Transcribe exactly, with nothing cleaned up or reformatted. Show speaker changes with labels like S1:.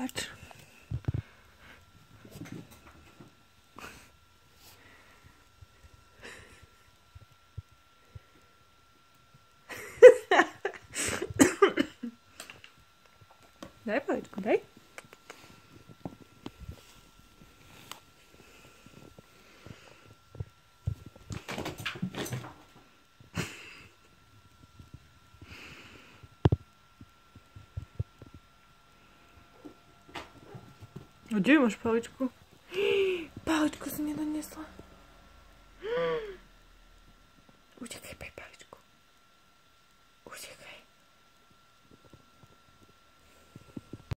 S1: Patrz. Daj paličku, daj. A kde máš paličku? Paličku si nedoniesla. Utekaj.